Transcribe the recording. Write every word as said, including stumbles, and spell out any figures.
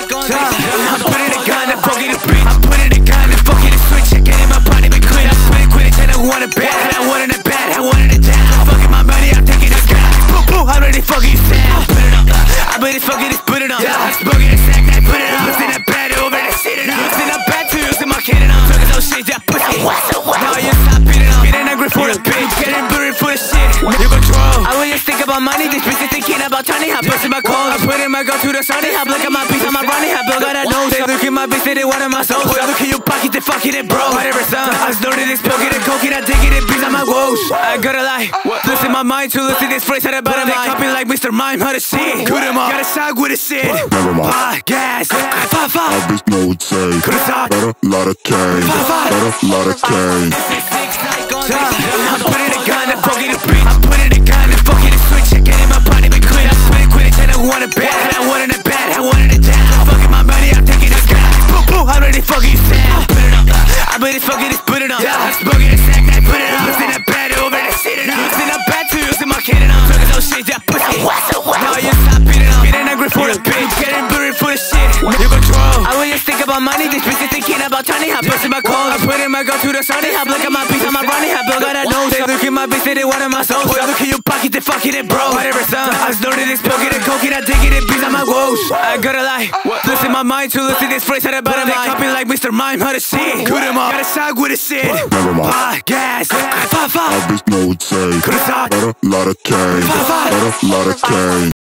I'm putting a gun, I'm fucking the beat. I'm putting a gun, I'm fucking the switch. I get in my body, be quit. I'm quitting, quitting, tell I want it bad. I want it bad, I want it down. I'm fucking my money, I'm taking this gun. Boom, boom, I'm ready fucking sound. Put it up, I bet it's fucking this, put it up. I'm smoking a sack, I put it up. Listen up bad, over that shit it up. Listen up bad too, using my cannon up. Talking no shit, that pussy. Now you stop beating up. Getting angry for the bitch, getting buried for the shit. You control. I will just think about money, this bitch is thinking about Tony. I'm busting my calls, I'm putting my gun to the sunny. I'm looking my piece, I'm running. I built got a nose. They look at my bitch, they want my soul. I look at your pocket, they fucking it, bro. Whatever, son. I snorted it, smoking it, coking, I taking it, bitch, on my woes. I gotta lie, listen my mind to listen this phrase out of bottom line. Copy like Mister Mime, how to shit. Cut him up, gotta side with a shit. Never mind. Ah, gas, five, five. My bitch know what say. Got a lot of cane. Got a lot of cane. I'm putting a gun, I'm fucking the beat. I'm putting a gun, I'm fucking the switch. I get in my body, be quit. I'm quitting, quitting, tell I want it bad. I want it bad, I want it down. I'm fucking my money, I'm taking this gun. Boom, boom, I'm ready fucking sound. Put it up, I bet it's fucking this, put it up. I'm smoking a sack, I put it up. Listen up bad, over that shit it up. Listen up bad too, using my cannon up. Talking no shit, that pussy. Now you stop beating up. Getting angry for the bitch, getting buried for the shit. You control. I will just think about money, this bitch is thinking about Tony. I'm busting my calls, I'm putting my gun to the sunny. I'm looking my piece, I'm running. I built got a nose. They look at my bitch, they want my soul. I look at your pocket, they fucking it, bro. Whatever, son. I snorted it, smoking it, coking, I taking it, bitch, on my woes. I gotta lie, listen my mind to listen this phrase out of bottom line. Copy like Mister Mime, how to shit. Cut him up, gotta side with a shit. Never mind. Ah, gas, five, five. My bitch know what say. Got a lot of cane. Got a lot of cane.